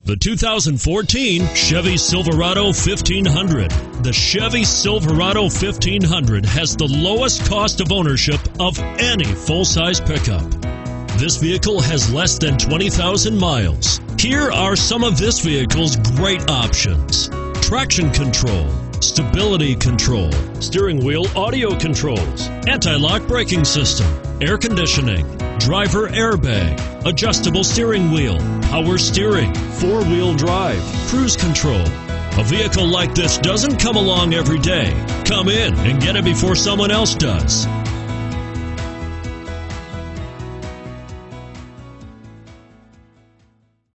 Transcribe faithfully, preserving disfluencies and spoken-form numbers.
The two thousand fourteen Chevy Silverado fifteen hundred. The Chevy Silverado fifteen hundred has the lowest cost of ownership of any full-size pickup. This vehicle has less than twenty thousand miles. Here are some of this vehicle's great options: traction control, stability control, steering wheel audio controls, anti-lock braking system, air conditioning, driver airbag, adjustable steering wheel, power steering, four-wheel drive, cruise control. A vehicle like this doesn't come along every day. Come in and get it before someone else does.